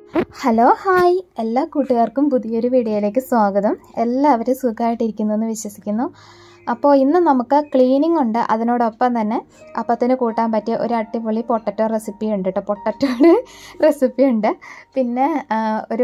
Hello hi എല്ലാ കൂട്ടുകാർക്കും പുതിയൊരു വീഡിയോയിലേക്ക് സ്വാഗതം. എല്ലാവരും സുഖമായിട്ടിരിക്കുന്നു എന്ന് വിശ്വസിക്കുന്നു. അപ്പോൾ ഇന്ന് നമുക്ക് ക്ലീനിങ് ഉണ്ട്, അതിനോടൊപ്പം തന്നെ അപ്പത്തിന് കൂട്ടാൻ പറ്റിയ ഒരു അടിപൊളി പൊട്ടറ്റോ റെസിപ്പി ഉണ്ട് കേട്ടോ. പൊട്ടറ്റോയുടെ റെസിപ്പി ഉണ്ട്, പിന്നെ ഒരു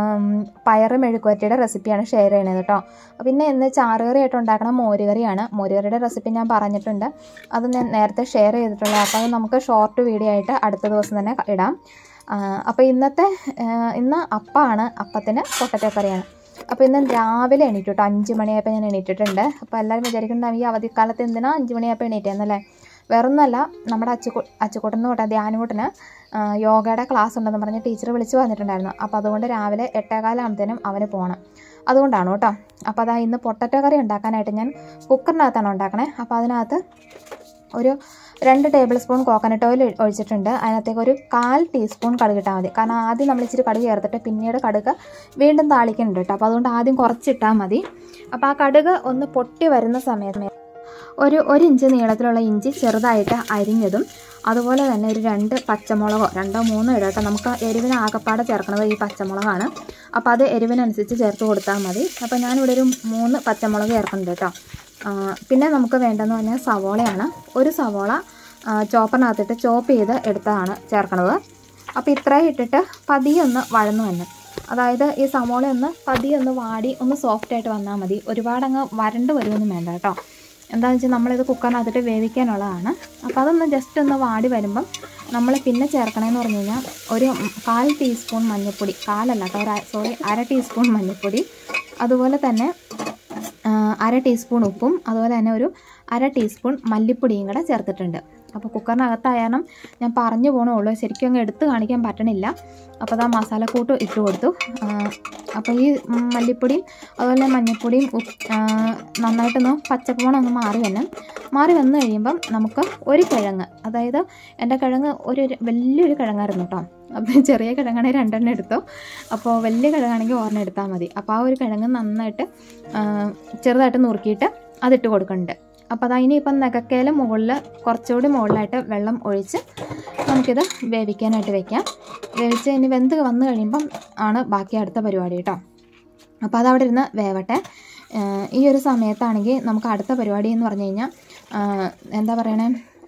പയറ് മെഴുക്കുവരട്ടിയുടെ റെസിപ്പിയാണ് ഷെയർ ചെയ്യണത് കേട്ടോ. പിന്നെ ഇന്ന് ചാറുകറിയായിട്ട് ഉണ്ടാക്കണം മോരുകറിയാണ്. മോരുകറിയുടെ റെസിപ്പി ഞാൻ പറഞ്ഞിട്ടുണ്ട്, അത് ഞാൻ നേരത്തെ ഷെയർ ചെയ്തിട്ടുള്ളത്. അപ്പോൾ അത് നമുക്ക് ഷോർട്ട് വീഡിയോ ആയിട്ട് അടുത്ത ദിവസം തന്നെ ഇടാം. അപ്പോൾ ഇന്ന് അപ്പമാണ്, അപ്പത്തിന് പൊട്ടറ്റോ കറിയാണ്. അപ്പോൾ ഇന്ന് രാവിലെ എണീറ്റു കേട്ടോ. 5 മണിയായപ്പോൾ ഞാൻ എണീറ്റിട്ടുണ്ട്. അപ്പോൾ എല്ലാവരും വിചാരിക്കുന്നുണ്ടാവും ഈ അവധിക്കാലത്ത് എന്തിനാ 5 മണിയായപ്പോൾ എണീറ്റേന്നല്ലേ. വേറൊന്നുമല്ല, നമ്മുടെ അച്ചുകൂട്ടെന്ന് തൊട്ട് ധ്യാനകൂട്ടിന് യോഗയുടെ ക്ലാസ് ഉണ്ടെന്ന് പറഞ്ഞ് ടീച്ചർ വിളിച്ച് പറഞ്ഞിട്ടുണ്ടായിരുന്നു. അപ്പോൾ അതുകൊണ്ട് രാവിലെ 8:15 ആകുമ്പോഴത്തേനും അവന് പോകണം, അതുകൊണ്ടാണ് കേട്ടോ. അപ്പോൾ അതാ ഇന്ന് പൊട്ടറ്റോ കറി ഉണ്ടാക്കാനായിട്ട് ഞാൻ കുക്കറിനകത്താണ് ഉണ്ടാക്കണേ. അപ്പോൾ അതിനകത്ത് ഒരു 2 ടേബിൾ സ്പൂൺ കോക്കനട്ട് ഓയിൽ ഒഴിച്ചിട്ടുണ്ട്. അതിനകത്തേക്ക് ഒരു 1/4 ടീസ്പൂൺ കടുക് ഇട്ടാൽ മതി. കാരണം ആദ്യം നമ്മൾ ഇച്ചിരി കടുക് ചേർത്തിട്ട് പിന്നീട് കടുക് വീണ്ടും താളിക്കുന്നുണ്ട് കേട്ടോ. അപ്പോൾ അതുകൊണ്ട് ആദ്യം കുറച്ചിട്ടാൽ മതി. അപ്പോൾ ആ കടുക് ഒന്ന് പൊട്ടി വരുന്ന സമയത്ത് ഒരു 1 ഇഞ്ച് നീളത്തിലുള്ള ഇഞ്ചി ചെറുതായിട്ട് അരിഞ്ഞതും, അതുപോലെ തന്നെ ഒരു 2 പച്ചമുളകോ 2 3 ഇടാം കേട്ടോ. നമുക്ക് എരിവിന് ആകപ്പാടെ ചേർക്കുന്നത് ഈ പച്ചമുളകാണ്. അപ്പോൾ അത് എരിവിനനുസരിച്ച് ചേർത്ത് കൊടുത്താൽ മതി. അപ്പോൾ ഞാനിവിടെ ഒരു 3 പച്ചമുളക് ചേർക്കുന്നുണ്ട് കേട്ടോ. പിന്നെ നമുക്ക് വേണ്ടതെന്ന് പറഞ്ഞാൽ സവോളയാണ്. ഒരു സവോള ചോപ്പറിനകത്തിട്ട് ചോപ്പ് ചെയ്ത് എടുത്തതാണ് ചേർക്കണത്. അപ്പോൾ ഇത്രയും ഇട്ടിട്ട് പതിയൊന്ന് വഴന്നു വന്നു, അതായത് ഈ സവോള ഒന്ന് പതിയൊന്ന് വാടി ഒന്ന് സോഫ്റ്റായിട്ട് വന്നാൽ മതി. ഒരുപാടങ്ങ് വരണ്ട് വരുമൊന്നും വേണ്ട കേട്ടോ. എന്താണെന്ന് വെച്ചാൽ നമ്മളിത് കുക്കറിനകത്തിട്ട് വേവിക്കാനുള്ളതാണ്. അപ്പോൾ അതൊന്ന് ജസ്റ്റ് ഒന്ന് വാടി വരുമ്പം നമ്മൾ പിന്നെ ചേർക്കണമെന്ന് പറഞ്ഞു കഴിഞ്ഞാൽ ഒരു 1/4 ടീസ്പൂൺ മഞ്ഞൾപ്പൊടി, 1/4 കേട്ടോ, 1/2 ടീസ്പൂൺ മഞ്ഞൾപ്പൊടി, അതുപോലെ തന്നെ 1/2 ടീസ്പൂൺ ഉപ്പും, അതുപോലെ തന്നെ ഒരു 1/2 ടീസ്പൂൺ മല്ലിപ്പൊടിയും കൂടെ ചേർത്തിട്ടുണ്ട്. അപ്പോൾ കുക്കറിനകത്തായാലും ഞാൻ പറഞ്ഞു പോകണുള്ളൂ, ശരിക്കും അങ്ങ് എടുത്ത് കാണിക്കാൻ പറ്റണില്ല. അപ്പോൾ അതാ മസാലക്കൂട്ട് ഇട്ട് കൊടുത്തു. അപ്പോൾ ഈ മല്ലിപ്പൊടിയും അതുപോലെ മഞ്ഞൾപ്പൊടിയും നന്നായിട്ടൊന്ന് പച്ചപ്പമണമൊന്ന് മാറി വന്നു കഴിയുമ്പം നമുക്ക് ഒരു കിഴങ്ങ്, അതായത് എൻ്റെ കിഴങ്ങ് വലിയൊരു കിഴങ്ങായിരുന്നു കേട്ടോ. അപ്പോൾ ചെറിയ കിഴങ്ങാണെങ്കിൽ 2 എണ്ണം എടുത്തോ, അപ്പോൾ വലിയ കിഴങ്ങാണെങ്കിൽ 1 എടുത്താൽ മതി. അപ്പോൾ ആ ഒരു കിഴങ്ങ് നന്നായിട്ട് ചെറുതായിട്ട് നുറുക്കിയിട്ട് അതിട്ട് കൊടുക്കുന്നുണ്ട്. അപ്പോൾ അതാ ഇനിയിപ്പം നെകക്കയിൽ കുറച്ചുകൂടി മുകളിലായിട്ട് വെള്ളം ഒഴിച്ച് നമുക്കിത് വേവിക്കാനായിട്ട് വെക്കാം. വേവിച്ച് ഇനി വെന്ത് വന്നു കഴിയുമ്പം ആണ് ബാക്കി അടുത്ത പരിപാടി കേട്ടോ. അപ്പോൾ അതവിടെ ഇരുന്ന് വേവട്ടെ. ഈ ഒരു സമയത്താണെങ്കിൽ നമുക്ക് അടുത്ത പരിപാടി എന്ന് പറഞ്ഞു കഴിഞ്ഞാൽ എന്താ പറയണേ,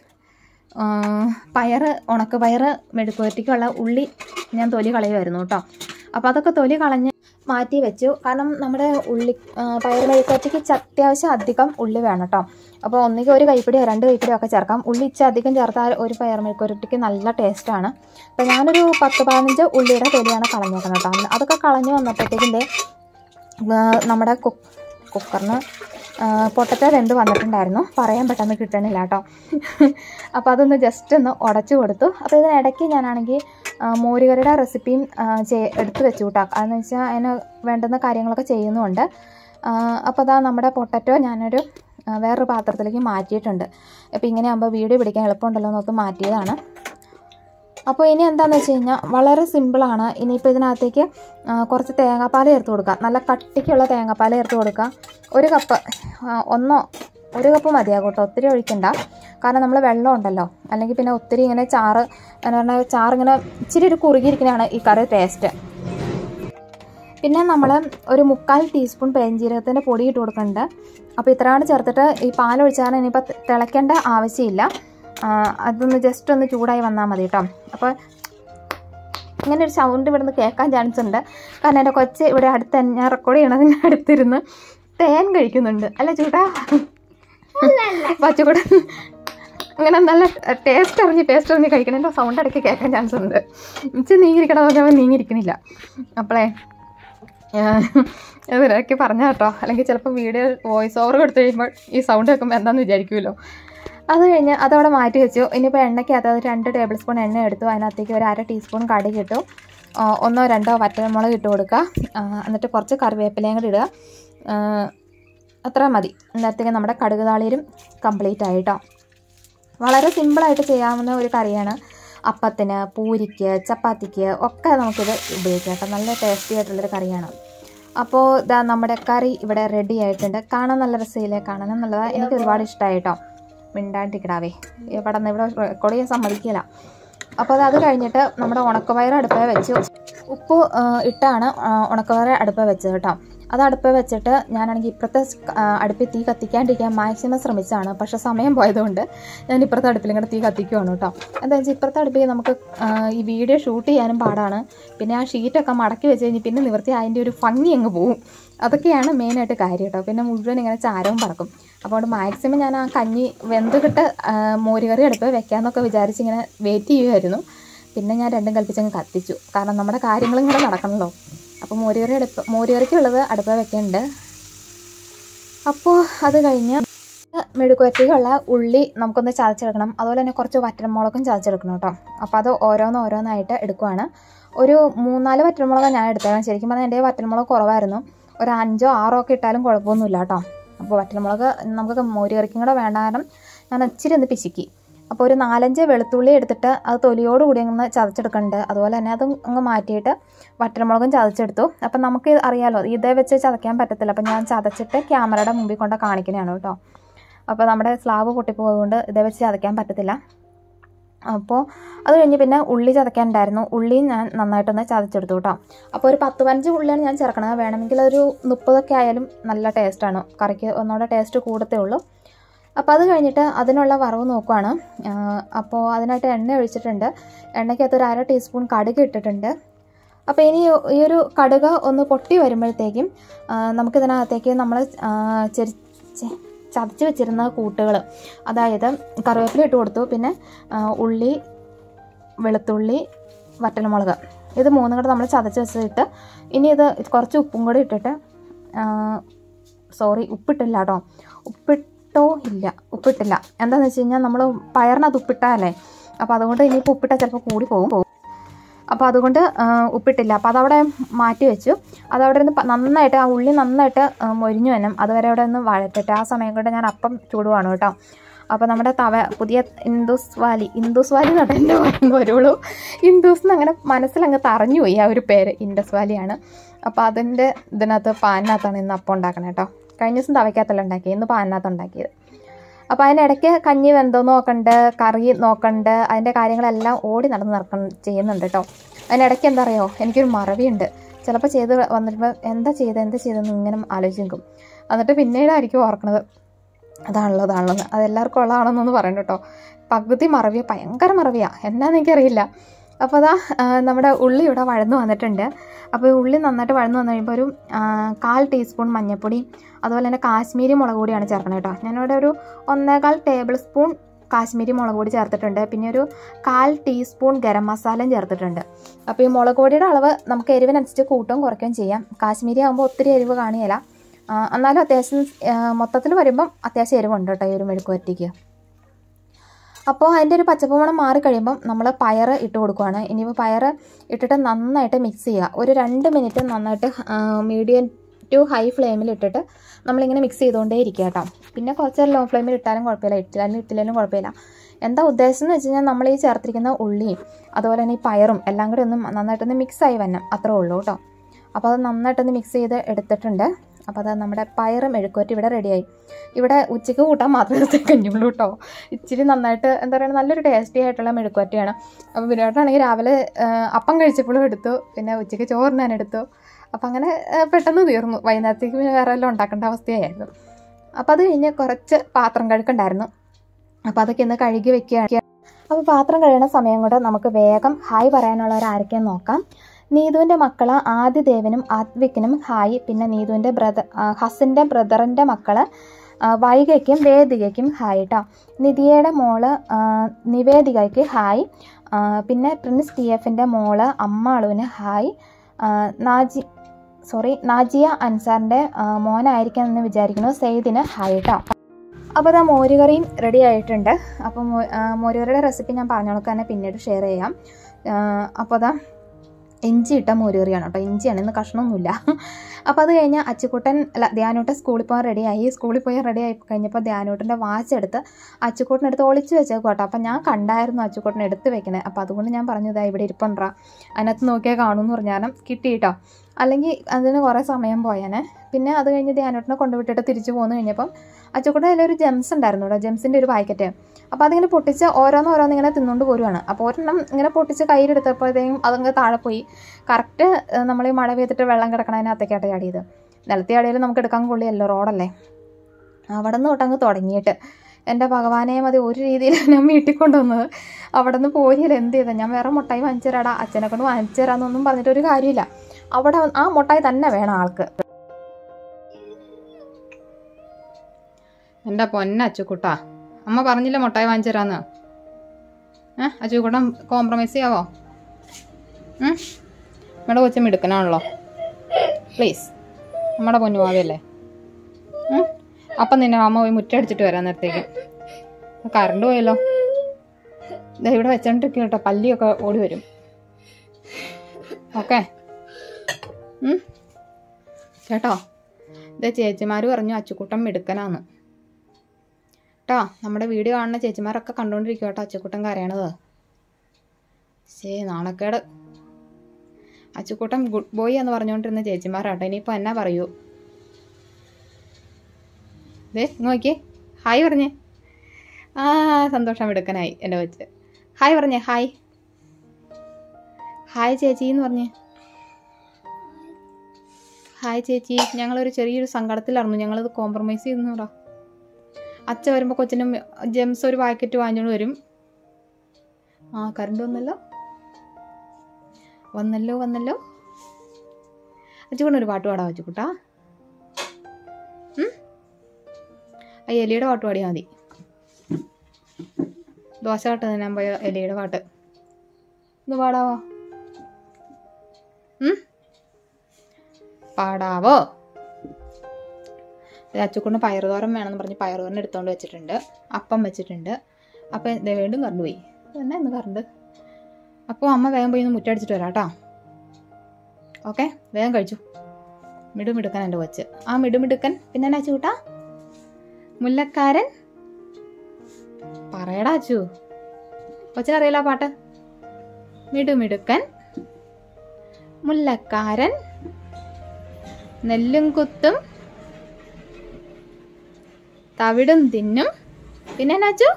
ഉണക്ക പയറ് മെഴുക്കുവരട്ടിക്കുള്ള ഉള്ളി ഞാൻ തൊലി കളയുമായിരുന്നു കേട്ടോ. അപ്പോൾ അതൊക്കെ തൊലി കളഞ്ഞ് മാറ്റി വെച്ചു. കാരണം നമ്മുടെ പയർ മെഴുക്കുവരട്ടിക്ക് അത്യാവശ്യം അധികം ഉള്ളി വേണം കേട്ടോ. അപ്പോൾ ഒന്നുകിൽ 1 കൈപ്പിടിയോ 2 കൈപ്പിടിയോ ഒക്കെ ചേർക്കാം. ഉള്ളി അധികം ചേർത്താൽ ഒരു പയർ മെഴുക്കുവരട്ടിക്ക് നല്ല ടേസ്റ്റാണ്. അപ്പോൾ ഞാനൊരു 10-15 ഉള്ളിയുടെ തൊലിയാണ് കളഞ്ഞേക്കുന്നത് കേട്ടോ. അതൊക്കെ കളഞ്ഞ് വന്നപ്പോഴത്തേക്കിൻ്റെ നമ്മുടെ കുക്കറിന് പൊട്ടറ്റോ വെന്ത് വന്നിട്ടുണ്ടായിരുന്നു. പറയാൻ പെട്ടെന്ന് കിട്ടണില്ല കേട്ടോ. അപ്പോൾ അതൊന്ന് ജസ്റ്റ് ഒന്ന് ഉടച്ചു കൊടുത്തു. അപ്പോൾ ഇതിനിടയ്ക്ക് ഞാനാണെങ്കിൽ മോരുകറിയുടെ റെസിപ്പിയും എടുത്തു വെച്ചു കൂട്ടാ. അതെന്ന് വെച്ചാൽ അതിന് വേണ്ടുന്ന കാര്യങ്ങളൊക്കെ ചെയ്യുന്നുമുണ്ട്. അപ്പോൾ അതാ നമ്മുടെ പൊട്ടറ്റോ ഞാനൊരു വേറൊരു പാത്രത്തിലേക്ക് മാറ്റിയിട്ടുണ്ട്. അപ്പോൾ ഇങ്ങനെ ആകുമ്പോൾ വീഡിയോ പിടിക്കാൻ എളുപ്പമുണ്ടല്ലോ എന്നോർത്ത് മാറ്റിയതാണ്. അപ്പോൾ ഇനി എന്താണെന്ന് വെച്ച് കഴിഞ്ഞാൽ വളരെ സിമ്പിളാണ്. ഇനിയിപ്പോൾ ഇതിനകത്തേക്ക് കുറച്ച് തേങ്ങാപ്പാൽ ചേർത്ത് കൊടുക്കുക. നല്ല കട്ടിക്കുള്ള തേങ്ങാപ്പാൽ ചേർത്ത് കൊടുക്കുക. 1 കപ്പ് 1 കപ്പ് മതിയാകും കേട്ടോ, ഒത്തിരി ഒഴിക്കണ്ട. കാരണം നമ്മൾ വെള്ളം ഉണ്ടല്ലോ, അല്ലെങ്കിൽ പിന്നെ ഒത്തിരി ഇങ്ങനെ ചാറിങ്ങനെ ഇച്ചിരി ഒരു കുറുകിയിരിക്കുന്നതാണ് ഈ കറി ടേസ്റ്റ്. പിന്നെ നമ്മൾ ഒരു 3/4 ടീസ്പൂൺ പെരുംജീരകത്തിൻ്റെ പൊടി ഇട്ട് കൊടുക്കുന്നുണ്ട്. അപ്പോൾ ഇത്രയാണ് ചേർത്തിട്ട് ഈ പാലൊഴിച്ചാൽ ഇനിയിപ്പോൾ തിളയ്ക്കേണ്ട ആവശ്യമില്ല. അതൊന്ന് ജസ്റ്റ് ഒന്ന് ചൂടായി വന്നാൽ മതി കേട്ടോ. അപ്പോൾ ഇങ്ങനെ ഒരു സൗണ്ട് ഇവിടുന്ന് കേൾക്കാൻ ചാൻസ് ഉണ്ട്. കാരണം എൻ്റെ കൊച്ച് ഇവിടെ അടുത്ത് ഞാൻ റെക്കോർഡ് ചെയ്യണതിന് അടുത്തിരുന്ന് തേൻ കഴിക്കുന്നുണ്ട്. അല്ല ചൂടാ പച്ചക്കൂടെ അങ്ങനെ നല്ല ടേസ്റ്റ് അറിഞ്ഞ് കഴിക്കണതിൻ്റെ സൗണ്ട് ഇടയ്ക്ക് കേൾക്കാൻ ചാൻസ് ഉണ്ട്. ഇച്ചിരി നീങ്ങിയിരിക്കണമെന്ന് പറഞ്ഞാൽ നീങ്ങിയിരിക്കണില്ല. അപ്പോളേ ഇവരൊക്കെ പറഞ്ഞാൽ കേട്ടോ, അല്ലെങ്കിൽ ചിലപ്പോൾ വീഡിയോ വോയിസ് ഓവർ കൊടുത്തു കഴിയുമ്പോൾ ഈ സൗണ്ട് കേൾക്കുമ്പോൾ എന്താണെന്ന് വിചാരിക്കുമല്ലോ. അത് കഴിഞ്ഞ് അതവിടെ മാറ്റി വെച്ചു. ഇനിയിപ്പോൾ എണ്ണയ്ക്കകത്ത് 2 ടേബിൾ സ്പൂൺ എണ്ണ എടുത്തു. അതിനകത്തേക്ക് ഒരു 1/2 ടീസ്പൂൺ കടുക് ഇട്ടു. 1-2 വറ്റൽമുളക് ഇട്ട് കൊടുക്കുക. എന്നിട്ട് കുറച്ച് കറിവേപ്പിലയും കൂടി ഇടുക. അത്ര മതി. അതിനകത്തേക്ക് നമ്മുടെ കടുക് താളിയും കംപ്ലീറ്റ് ആയിട്ടോ. വളരെ സിമ്പിളായിട്ട് ചെയ്യാവുന്ന ഒരു കറിയാണ്. അപ്പത്തിന്, പൂരിക്ക്, ചപ്പാത്തിക്ക് ഒക്കെ നമുക്കിത് ഉപയോഗിക്കാം കേട്ടോ. നല്ല ടേസ്റ്റി ആയിട്ടുള്ളൊരു കറിയാണ്. അപ്പോൾ ഇതാ നമ്മുടെ കറി ഇവിടെ റെഡി ആയിട്ടുണ്ട്. കാണാൻ നല്ല രസമില്ലേ? കാണാനും നല്ലതാണ്. എനിക്ക് ഒരുപാട് ഇഷ്ടമായി കേട്ടോ. മിണ്ടാണ്ടിക്കിടാവേ, ഇവിടെ റെക്കോർഡ് ചെയ്യാൻ സമ്മതിക്കില്ല. അപ്പോൾ അത് കഴിഞ്ഞിട്ട് നമ്മുടെ ഉണക്കപ്പയർ അടുപ്പേ വെച്ച് ഉപ്പ് ഇട്ടാണ് ഉണക്കപ്പയർ അടുപ്പേ വെച്ചത് കേട്ടോ. അത് അടുപ്പേ വെച്ചിട്ട് ഞാനാണെങ്കിൽ ഇപ്പുറത്തെ അടുപ്പിൽ തീ കത്തിക്കാണ്ടിരിക്കാൻ മാക്സിമം ശ്രമിച്ചതാണ്. പക്ഷേ സമയം പോയതുകൊണ്ട് ഞാൻ ഇപ്പുറത്തെ അടുപ്പിലും കൂടെ തീ കത്തിക്കുവാണ് കേട്ടോ. എന്താ വെച്ചാൽ ഇപ്പുറത്തെ അടുപ്പിൽ നമുക്ക് ഈ വീഡിയോ ഷൂട്ട് ചെയ്യാനും പാടാണ്. പിന്നെ ആ ഷീറ്റൊക്കെ മടക്കി വെച്ച് കഴിഞ്ഞ് പിന്നെ നിവൃത്തി അതിൻ്റെ ഒരു ഭംഗി അങ്ങ് പോവും. അതൊക്കെയാണ് മെയിനായിട്ട് കാര്യം കേട്ടോ. പിന്നെ മുഴുവൻ ഇങ്ങനെ ചാരവും പറക്കും. അപ്പോൾ അതുകൊണ്ട് മാക്സിമം ഞാൻ ആ കഞ്ഞി വെന്തുകിട്ട് മോരുകറി അടുപ്പ് വെക്കാമെന്നൊക്കെ വിചാരിച്ച് ഇങ്ങനെ വെയിറ്റ് ചെയ്യുമായിരുന്നു. പിന്നെ ഞാൻ രണ്ടും കൽപ്പിച്ചങ്ങ് കത്തിച്ചു. കാരണം നമ്മുടെ കാര്യങ്ങളും കൂടെ നടക്കണമല്ലോ. അപ്പോൾ മോരുകറിക്കുള്ളത് അടുപ്പ് വെക്കുന്നുണ്ട്. അപ്പോൾ അത് കഴിഞ്ഞ് മെഴുക്കുവരട്ടിക്കുള്ള ഉള്ളി നമുക്കൊന്ന് ചതച്ചെടുക്കണം. അതുപോലെ തന്നെ കുറച്ച് വറ്റൽമുളകും ചതച്ചെടുക്കണം കേട്ടോ. അപ്പോൾ അത് ഓരോന്നായിട്ട് എടുക്കുവാണ്. ഒരു 3-4 വറ്റൽമുളക് ഞാൻ എടുത്തേക്കാം. ശരിക്കും പറഞ്ഞാൽ എൻ്റെ വറ്റൽമുളക് കുറവായിരുന്നു. ഒരു 5-6 ഒക്കെ ഇട്ടാലും കുഴപ്പമൊന്നുമില്ല കേട്ടോ. അപ്പോൾ വറ്റൽമുളക് നമുക്ക് മോരുകറിക്കും കൂടെ വേണ്ട കാരണം ഞാൻ ഇച്ചിരി ഒന്ന് പിശുക്കി. അപ്പോൾ ഒരു 4-5 വെളുത്തുള്ളി എടുത്തിട്ട് അത് തൊലിയോടുകൂടി അങ്ങ് ചതച്ചെടുക്കുന്നുണ്ട്. അതുപോലെ തന്നെ അത് അങ്ങ് മാറ്റിയിട്ട് വറ്റൽമുളകും ചതച്ചെടുത്തു. അപ്പം നമുക്ക് അറിയാമല്ലോ ഇതേ വെച്ച് ചതയ്ക്കാൻ പറ്റത്തില്ല. അപ്പം ഞാൻ ചതച്ചിട്ട് ക്യാമറയുടെ മുമ്പിൽ കൊണ്ട് കാണിക്കുന്നതാണ് കേട്ടോ. അപ്പോൾ നമ്മുടെ സ്ലാബ് പൊട്ടിപ്പോയതുകൊണ്ട് ഇതേ വെച്ച് ചതയ്ക്കാൻ പറ്റത്തില്ല. അപ്പോൾ അത് കഴിഞ്ഞ് പിന്നെ ഉള്ളി ചതയ്ക്കാനുണ്ടായിരുന്നു. ഉള്ളിയും ഞാൻ നന്നായിട്ടൊന്ന് ചതച്ചെടുത്തു കേട്ടോ. അപ്പോൾ ഒരു 10-15 ഉള്ളിയാണ് ഞാൻ ചേർക്കണത്. വേണമെങ്കിൽ ഒരു 30 ആയാലും നല്ല ടേസ്റ്റാണ്. കറിക്ക് ഒന്നുകൂടെ ടേസ്റ്റ് കൂടത്തേ ഉള്ളൂ. അപ്പോൾ അത് കഴിഞ്ഞിട്ട് അതിനുള്ള വറവ് നോക്കുവാണ്. അപ്പോൾ അതിനായിട്ട് എണ്ണ ഒഴിച്ചിട്ടുണ്ട്. എണ്ണയ്ക്കകത്ത് ഒരു 1/2 ടീസ്പൂൺ കടുക് ഇട്ടിട്ടുണ്ട്. അപ്പോൾ ഇനി ഈ ഒരു കടുക് ഒന്ന് പൊട്ടി വരുമ്പോഴത്തേക്കും നമുക്കിതിനകത്തേക്ക് നമ്മൾ ചതച്ച് വെച്ചിരുന്ന കൂട്ടുകൾ, അതായത് കറിവേപ്പില ഇട്ട് കൊടുത്തു. പിന്നെ ഉള്ളി, വെളുത്തുള്ളി, വറ്റൽമുളക്, ഇത് 3 കൂടെ നമ്മൾ ചതച്ച് വെച്ചിട്ട് ഇനി ഇത് കുറച്ച് ഉപ്പും കൂടി ഇട്ടിട്ട് ഉപ്പിട്ടില്ല കേട്ടോ. ഉപ്പിട്ടില്ല. എന്താണെന്ന് വെച്ച് കഴിഞ്ഞാൽ നമ്മൾ പയറിനകത്ത് ഉപ്പിട്ടാലേ, അപ്പോൾ അതുകൊണ്ട് ഇനിയിപ്പോൾ ഉപ്പിട്ടാൽ ചിലപ്പോൾ കൂടി പോകും. അപ്പോൾ അതുകൊണ്ട് ഉപ്പിട്ടില്ല. അപ്പോൾ അതവിടെ മാറ്റി വെച്ചു. അതവിടെ നിന്ന് നന്നായിട്ട് ആ ഉള്ളി നന്നായിട്ട് മൊരിഞ്ഞു വരണം. അതുവരെ അവിടെ ഒന്ന് വഴറ്റിട്ട് ആ സമയം കൊണ്ട് ഞാൻ അപ്പം ചൂടുവാണ് കേട്ടോ. അപ്പോൾ നമ്മുടെ പുതിയ ഇൻഡൂസ് വാലി നട്ട് എൻ്റെ വരുള്ളൂ. ഇൻഡൂസ് അങ്ങനെ മനസ്സിലങ്ങ് തറഞ്ഞു പോയി ആ ഒരു പേര്. ഇൻഡസ് വാലിയാണ്. അപ്പോൾ അതിൻ്റെ പാനിനകത്താണ് ഇന്ന് അപ്പം ഉണ്ടാക്കണേ കേട്ടോ. കഴിഞ്ഞ ദിവസം തവയ്ക്കകത്തല്ല ഉണ്ടാക്കി, ഇന്ന് പാനിനകത്ത് ഉണ്ടാക്കിയത്. അപ്പോൾ അതിനിടയ്ക്ക് കഞ്ഞി വെന്തോ നോക്കണ്ട്, കറി നോക്കണ്ട്, അതിൻ്റെ കാര്യങ്ങളെല്ലാം ഓടി നടന്ന് ചെയ്യുന്നുണ്ട് കേട്ടോ. അതിനിടയ്ക്ക് എന്താ അറിയോ, എനിക്കൊരു മറവിയുണ്ട്. ചിലപ്പോൾ ചെയ്ത് വന്നിട്ട് എന്താ ചെയ്തെന്ന് ഇങ്ങനെ ആലോചിക്കും. എന്നിട്ട് പിന്നീടായിരിക്കും ഓർക്കണത് അതാണല്ലോ അതെല്ലാവർക്കും ഉള്ളതാണെന്നൊന്ന് പറയണ്ട കേട്ടോ. പകുതി മറവിയാണ്, ഭയങ്കര മറവിയാണ്, എന്നാന്ന് എനിക്കറിയില്ല. അപ്പോൾ അതാ നമ്മുടെ ഉള്ളി ഇവിടെ വഴന്നു വന്നിട്ടുണ്ട്. അപ്പോൾ ഉള്ളി നന്നായിട്ട് വഴന്നു വന്നു കഴിയുമ്പോൾ ഒരു 1/4 ടീസ്പൂൺ മഞ്ഞൾപ്പൊടി, അതുപോലെ തന്നെ കാശ്മീരി മുളക് പൊടിയാണ് ചേർക്കണം കേട്ടോ. ഞാനിവിടെ ഒരു 1.25 ടേബിൾ സ്പൂൺ കാശ്മീരി മുളക് പൊടി ചേർത്തിട്ടുണ്ട്. പിന്നെ ഒരു 1/4 ടീസ്പൂൺ ഗരം മസാലയും ചേർത്തിട്ടുണ്ട്. അപ്പോൾ ഈ മുളക് പൊടിയുടെ അളവ് നമുക്ക് എരിവിനനുസരിച്ച് കൂട്ടുകയും കുറയ്ക്കുകയും ചെയ്യാം. കാശ്മീരി ആകുമ്പോൾ ഒത്തിരി എരിവ് കാണിയില്ല, എന്നാലും അത്യാവശ്യം മൊത്തത്തിൽ വരുമ്പം അത്യാവശ്യം എരിവുണ്ട് കേട്ടോ ഈ ഒരു മെഴുക്കുവരട്ടിക്ക്. അപ്പോൾ അതിൻ്റെ ഒരു പച്ചപ്പ് മണം മാറിക്കഴിയുമ്പം നമ്മൾ പയർ ഇട്ട് കൊടുക്കുകയാണ്. ഇനിയിപ്പോൾ പയർ ഇട്ടിട്ട് നന്നായിട്ട് മിക്സ് ചെയ്യുക. ഒരു 2 മിനിറ്റ് നന്നായിട്ട് മീഡിയം ടു ഹൈ ഫ്ലെയിമിൽ ഇട്ടിട്ട് നമ്മളിങ്ങനെ മിക്സ് ചെയ്തുകൊണ്ടേ ഇരിക്കുക കേട്ടോ. പിന്നെ കുറച്ച് ലോ ഫ്ലെയിമിൽ ഇട്ടാലും കുഴപ്പമില്ല, ഇട്ടില്ലെങ്കിലും കുഴപ്പമില്ല. എന്താ ഉദ്ദേശം എന്ന് വെച്ച് കഴിഞ്ഞാൽ നമ്മൾ ഈ ചേർത്തിരിക്കുന്ന ഉള്ളിയും അതുപോലെ തന്നെ ഈ പയറും എല്ലാം കൂടി ഒന്ന് നന്നായിട്ടൊന്ന് മിക്സായി വരണം, അത്രേ ഉള്ളൂ കേട്ടോ. അപ്പോൾ അത് നന്നായിട്ടൊന്ന് മിക്സ് ചെയ്ത് എടുത്തിട്ടുണ്ട്. അപ്പോൾ അത് നമ്മുടെ പയറും മെഴുക്കുവരട്ടി ഇവിടെ റെഡിയായി. ഇവിടെ ഉച്ചയ്ക്ക് കൂട്ടാൻ മാത്രമേ എടുത്ത് കഞ്ഞുള്ളൂ കേട്ടോ. ഇച്ചിരി നന്നായിട്ട് എന്താ പറയുക, നല്ലൊരു ടേസ്റ്റി ആയിട്ടുള്ള മെഴുക്കുവരട്ടിയാണ്. അപ്പോൾ ബിരിയാണിയാണെങ്കിൽ രാവിലെ അപ്പം കഴിച്ചപ്പോഴും എടുത്തു, പിന്നെ ഉച്ചയ്ക്ക് ചോറ് ഞാൻ എടുത്തു. അപ്പോൾ അങ്ങനെ പെട്ടെന്ന് തീർന്നു. വൈകുന്നേരത്തേക്ക് പിന്നെ വേറെ എല്ലാം ഉണ്ടാക്കേണ്ട അവസ്ഥയായിരുന്നു. അപ്പോൾ അത് കഴിഞ്ഞ് കുറച്ച് പാത്രം കഴുക്കുണ്ടായിരുന്നു. അപ്പോൾ അതൊക്കെ ഇന്ന് കഴുകി വെക്കുകയാണ്. അപ്പോൾ പാത്രം കഴുകുന്ന സമയം കൊണ്ട് നമുക്ക് വേഗം ഹായ് പറയാനുള്ളവരാരൊക്കെയെന്ന് നോക്കാം. നീതുവിൻ്റെ മക്കൾ ആദിദേവനും ആത്വിക്കിനും ഹായ്. പിന്നെ നീതുവിൻ്റെ ഹസിൻ്റെ ബ്രദറിൻ്റെ മക്കൾ വൈകയ്ക്കും വേദികയ്ക്കും ഹായ് കേട്ടോ. നിധിയയുടെ മോള് നിവേദികയ്ക്ക് ഹായ്. പിന്നെ പ്രിൻസ് TFൻ്റെ മോള് അമ്മാളുവിന് ഹായ്. നാജിയ അൻസാറിൻ്റെ മോനായിരിക്കാമെന്ന് വിചാരിക്കുന്നു, സെയ്ദിന് ഹായ് കേട്ടോ. അപ്പോൾ അതാ മോരുകറിയും റെഡി ആയിട്ടുണ്ട്. അപ്പോൾ മോരുകറിയുടെ റെസിപ്പി ഞാൻ പറഞ്ഞ കണക്ക് തന്നെ പിന്നീട് ഷെയർ ചെയ്യാം. അപ്പോൾ അതാ ഇഞ്ചി ഇട്ട മോരുകറിയാണ് കേട്ടോ. ഇഞ്ചിയാണ്, ഇന്ന് കഷ്ണമൊന്നുമില്ല. അപ്പോൾ അത് കഴിഞ്ഞാൽ ധ്യാനൂട്ടൻ സ്കൂളിൽ പോകാൻ റെഡിയായി. സ്കൂളിൽ പോയി റെഡിയായി കഴിഞ്ഞപ്പോൾ ധ്യാനൂട്ടൻ്റെ വാച്ച് എടുത്ത് അച്ചുക്കൂട്ടനെടുത്ത് ഒളിച്ച് വെച്ചേക്കും കേട്ടോ. അപ്പോൾ ഞാൻ കണ്ടായിരുന്നു അച്ചുക്കൂട്ടൻ എടുത്ത് വെക്കണേ. അപ്പോൾ അതുകൊണ്ട് ഞാൻ പറഞ്ഞു, ഇതാ ഇവിടെ ഇരിപ്പുണ്ടാ, അതിനകത്ത് നോക്കിയാൽ കാണുമെന്ന് പറഞ്ഞാലും കിട്ടി കേട്ടോ. അല്ലെങ്കിൽ അതിന് കുറേ സമയം പോയാനെ. പിന്നെ അത് കഴിഞ്ഞ് ധ്യാനൂട്ടനെ കൊണ്ടുവിട്ടിട്ട് തിരിച്ചു പോന്നു കഴിഞ്ഞപ്പം അച്ചുക്കൂട്ടൻ അതിലൊരു ജെംസ് ഉണ്ടായിരുന്നു കേട്ടോ, ജെംസിൻ്റെ ഒരു പാക്കറ്റ്. അപ്പോൾ അതിങ്ങനെ പൊട്ടിച്ച് ഓരോന്നിങ്ങനെ തിന്നുകൊണ്ട് പോരുവാണ്. അപ്പോൾ ഒരെണ്ണം ഇങ്ങനെ പൊട്ടിച്ച് കയ്യിലെടുത്തപ്പോഴത്തേക്കും അതങ്ങ് താഴെ പോയി. കറക്റ്റ് നമ്മൾ ഈ മഴ പെയ്തിട്ട് വെള്ളം കിടക്കണതിനകത്തേക്കാട്ട് ചാടിയത്. നിലത്തി ചാടിയാലും നമുക്ക് എടുക്കാൻ കൊള്ളിയല്ലോ, റോഡല്ലേ. അവിടെ നിന്ന് തൊട്ടങ്ങ് തുടങ്ങിയിട്ട് എൻ്റെ ഭഗവാനെ മതി, ഒരു രീതിയിൽ ഞാൻ വീട്ടിൽ കൊണ്ടുവന്നത്. അവിടെ നിന്ന് പോയില്ല, എന്ത് ചെയ്താൽ ഞാൻ വേറെ മുട്ടായി വാങ്ങിച്ചു തരാടാ, അച്ഛനെ കൊണ്ട് വാങ്ങിച്ചു തരാമെന്നൊന്നും പറഞ്ഞിട്ടൊരു കാര്യമില്ല. അവിടെ ആ മുട്ടായി തന്നെ വേണം ആൾക്ക്. എൻ്റെ പൊന്ന അച്ചുക്കുട്ടാ, അമ്മ പറഞ്ഞില്ല മുട്ടായി വാങ്ങിച്ചു തരാമെന്ന്. അച്ചുക്കുട്ടൻ കോംപ്രമൈസ് ചെയ്യാവോ? നമ്മുടെ കൊച്ചു മിടുക്കനാണല്ലോ, പ്ലീസ്. നമ്മുടെ പൊന്നുമാവല്ലേ. അപ്പം നിന്നെ അമ്മ പോയി മുറ്റടിച്ചിട്ട് വരാൻ നേരത്തേക്ക്. കറണ്ട് പോയല്ലോ. ഇതാ ഇവിടെ വെച്ചോണ്ടിരിക്കും കേട്ടോ, പല്ലിയൊക്കെ ഓടി വരും. ഓക്കെ കേട്ടോ. ഇത് ചേച്ചിമാർ പറഞ്ഞു അച്ചുക്കുട്ടൻ മിടുക്കനാന്ന് കേട്ടോ. നമ്മുടെ വീഡിയോ കാണുന്ന ചേച്ചിമാരൊക്കെ കണ്ടുകൊണ്ടിരിക്കും കേട്ടോ അച്ചുക്കുട്ടൻ കരയണത്. നാണക്കേട്. അച്ചുക്കുട്ടൻ ഗുഡ് ബോയ് എന്ന് പറഞ്ഞുകൊണ്ടിരുന്ന ചേച്ചിമാരാട്ടോ. ഇനിയിപ്പോൾ എന്നാ പറയൂ. നോക്കിയേ, ഹായ് പറഞ്ഞേ. സന്തോഷം, എടുക്കാനായി എൻ്റെ വെച്ച്. ഹായ് പറഞ്ഞേ, ഹായ്. ഹായ് ചേച്ചി എന്ന് പറഞ്ഞേ. ഹായ് ചേച്ചി. ഞങ്ങളൊരു ചെറിയൊരു സങ്കടത്തിലായിരുന്നു, ഞങ്ങളത് കോംപ്രമൈസ് ചെയ്തെന്ന് പറ. അച്ഛൻ വരുമ്പോൾ കൊച്ചിനും ജെംസ് ഒരു പാക്കറ്റ് വാങ്ങിച്ചോണ്ട് വരും. കറണ്ട് വന്നല്ലോ. അച്ചുകൂടെ ഒരു പാട്ട് പാടാം അച്ചുകൂട്ടാ. ആ എലിയുടെ പാട്ട് പാടിയാൽ മതി. ദോശ കട്ട് തിന്നാൻ പോയ എലിയുടെ പാട്ട് ഇത് പാടാവോ? പാടാവോ? അച്ചുക്കൊണ്ട് പയറുതോരൻ വേണമെന്ന് പറഞ്ഞ് പയറുതോരൻ എടുത്തുകൊണ്ട് വെച്ചിട്ടുണ്ട്. അപ്പം വെച്ചിട്ടുണ്ട്. അപ്പം വീണ്ടും കറണ്ട് പോയി. തന്നെ ഇന്ന് കറണ്ട്. അപ്പോൾ അമ്മ വേഗം പോയി ഒന്ന് മുറ്റടിച്ചിട്ട് വരാം കേട്ടോ. ഓക്കെ, വേഗം കഴിച്ചു. മിടുമിടുക്കൻ എൻ്റെ കൊച്ച്. ആ മിടുമിടുക്കൻ. പിന്നെ എന്നാ അച്ചുകൂട്ടാ? മുല്ലക്കാരൻ. പറയടാ അച്ചു, കൊച്ചിനറിയില്ല പാട്ട്. മിടുമിടുക്കൻ, മുല്ലക്കാരൻ, നെല്ലും കുത്തും, തവിടും തിന്നും. പിന്നെ എന്നാ അച്ചു?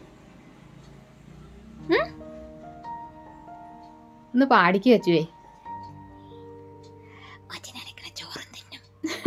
ഒന്ന് പാടിക്ക് വെച്ചുവേ. ചോറും തിന്നും.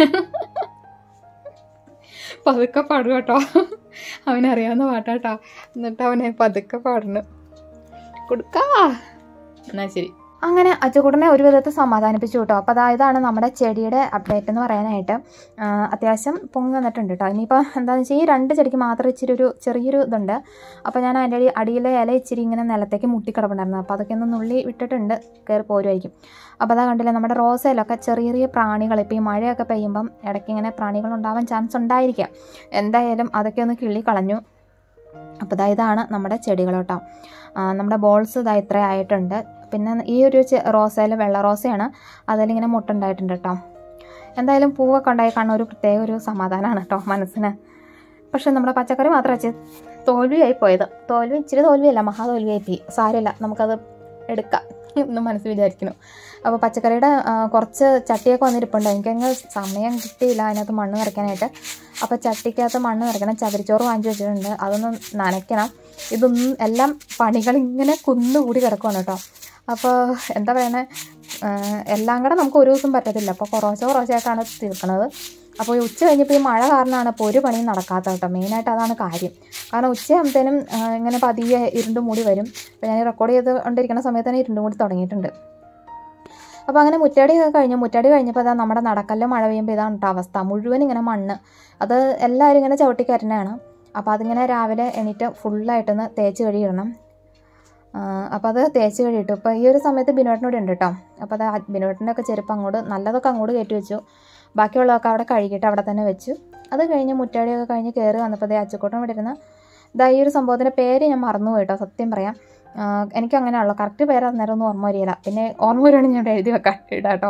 പതുക്കെ പാടുക കേട്ടോ. അവനറിയാവുന്ന പാട്ടാട്ടോ. എന്നിട്ട് അവനെ പതുക്കെ പാടുന്നു. കൊടുക്കാ എന്നാ ശരി. അങ്ങനെ അച്ചുകൂട്ടനെ ഒരു വിധത്തിൽ സമാധാനിപ്പിച്ചു കേട്ടോ. അപ്പോൾ ഇതാണ് നമ്മുടെ ചെടിയുടെ അപ്ഡേറ്റ് എന്ന് പറയാനായിട്ട്. അത്യാവശ്യം പൊങ്ങി വന്നിട്ടുണ്ട് കേട്ടോ. ഇനിയിപ്പോൾ എന്താണെന്ന് വെച്ചാൽ ഈ 2 ചെടിക്ക് മാത്രം ഇച്ചിരി ഒരു ചെറിയൊരു ഇതുണ്ട്. അപ്പോൾ ഞാൻ അതിൻ്റെ അടിയിലെ ഇല ഇച്ചിരി ഇങ്ങനെ നിലത്തേക്ക് മുട്ടിക്കിടപ്പുണ്ടായിരുന്നു. അപ്പോൾ അതൊക്കെ ഒന്ന് നുള്ളി വിട്ടിട്ടുണ്ട്, കയറി പോരുമായിരിക്കും. അപ്പോൾ അതാ കണ്ടില്ലേ, നമ്മുടെ റോസയിലൊക്കെ ചെറിയ ചെറിയ പ്രാണികൾ. ഇപ്പോൾ ഈ മഴയൊക്കെ പെയ്യുമ്പം ഇടയ്ക്ക് ഇങ്ങനെ പ്രാണികൾ ഉണ്ടാവാൻ ചാൻസ് ഉണ്ടായിരിക്കാം. എന്തായാലും അതൊക്കെ ഒന്ന് കിള്ളി കളഞ്ഞു. അപ്പോൾ ഇതാണ് നമ്മുടെ ചെടികൾ കേട്ടോ. നമ്മുടെ ബോൾസ് ഇത്ര ആയിട്ടുണ്ട്. പിന്നെ ഈ ഒരു റോസയിൽ വെള്ള റോസയാണ്, അതിലിങ്ങനെ മുട്ടുണ്ടായിട്ടുണ്ട് കേട്ടോ. എന്തായാലും പൂവൊക്കെ ഉണ്ടായി കാണുന്ന ഒരു പ്രത്യേക ഒരു സമാധാനമാണ് കേട്ടോ മനസ്സിന്. പക്ഷെ നമ്മുടെ പച്ചക്കറി മാത്രം വെച്ച് തോൽവിയായി പോയത്. ഇച്ചിരി തോൽവിയല്ല, മഹാതോൽവിയായി. സാരമില്ല, നമുക്കത് എടുക്കാം എന്ന് മനസ്സിൽ വിചാരിക്കുന്നു. അപ്പോൾ പച്ചക്കറിയുടെ കുറച്ച് ചട്ടിയൊക്കെ വന്നിരിപ്പുണ്ട്. എനിക്കങ്ങ് സമയം കിട്ടിയില്ല അതിനകത്ത് മണ്ണ് നിറയ്ക്കാനായിട്ട്. അപ്പോൾ ചട്ടിക്കകത്ത് മണ്ണ് നിറയ്ക്കണം. ചകിരിച്ചോറ് വാങ്ങിച്ചു വെച്ചിട്ടുണ്ട്, അതൊന്ന് നനയ്ക്കണം. ഇതൊന്നും എല്ലാം പണികളിങ്ങനെ കുന്നുകൂടി കിടക്കുകയാണ് കേട്ടോ. അപ്പോൾ എന്താ പറയണേ, എല്ലാം കൂടെ നമുക്ക് ഒരു ദിവസം പറ്റത്തില്ല. അപ്പോൾ കുറച്ചായിട്ടാണ് തീർക്കുന്നത്. അപ്പോൾ ഉച്ച കഴിഞ്ഞപ്പോൾ ഈ മഴ കാരണമാണ് ഇപ്പോൾ ഒരു പണിയും നടക്കാത്തത് കേട്ടോ. മെയിനായിട്ട് അതാണ് കാര്യം. കാരണം ഉച്ചയാകുമ്പോഴത്തേനും ഇങ്ങനെ പതിയെ ഇരുണ്ട് മൂടി വരും. അപ്പോൾ ഞാൻ റെക്കോർഡ് ചെയ്തുകൊണ്ടിരിക്കുന്ന സമയത്ത് തന്നെ ഇരുണ്ട് മൂടി തുടങ്ങിയിട്ടുണ്ട്. അപ്പോൾ അങ്ങനെ മുറ്റടി കഴിഞ്ഞപ്പോൾ അതാ നമ്മുടെ നടക്കല്ല് മഴ പെയ്യുമ്പോൾ ഇതാണ് കേട്ടോ അവസ്ഥ. മുഴുവൻ ഇങ്ങനെ മണ്ണ്. അത് എല്ലാവരും ഇങ്ങനെ ചവിട്ടിക്കരനാണ്. അപ്പോൾ അതിങ്ങനെ രാവിലെ എണീറ്റ് ഫുള്ളായിട്ടൊന്ന് തേച്ച് കഴുകിയിടണം. അപ്പോൾ അത് തേച്ച് കഴുകിയിട്ടു. ഇപ്പോൾ ഈ ഒരു സമയത്ത് ബിനോട്ടിനോട് ഉണ്ട് കേട്ടോ. അപ്പോൾ അത് ബിനോട്ടിൻ്റെ ഒക്കെ ചെരുപ്പ് നല്ലതൊക്കെ അങ്ങോട്ട് കയറ്റി വെച്ചു. ബാക്കിയുള്ളതൊക്കെ അവിടെ കഴുകിയിട്ട് അവിടെ തന്നെ വെച്ചു. അത് കഴിഞ്ഞ് മുറ്റടിയൊക്കെ കഴിഞ്ഞ് കയറി വന്നപ്പോൾ അച്ചുക്കൂട്ടം ഇവിടെ ഇരുന്ന് ഈ ഒരു സംഭവത്തിൻ്റെ പേര് ഞാൻ മറന്നുപോയി കേട്ടോ, സത്യം പറയാം. എനിക്കങ്ങനെയാണല്ലോ, കറക്റ്റ് പേര് അന്നേരം ഒന്നും ഓർമ്മ വരികയില്ല. പിന്നെ ഓർമ്മ വരുവാണെങ്കിൽ ഞാൻ എഴുതി വെക്കാം കേട്ടോ.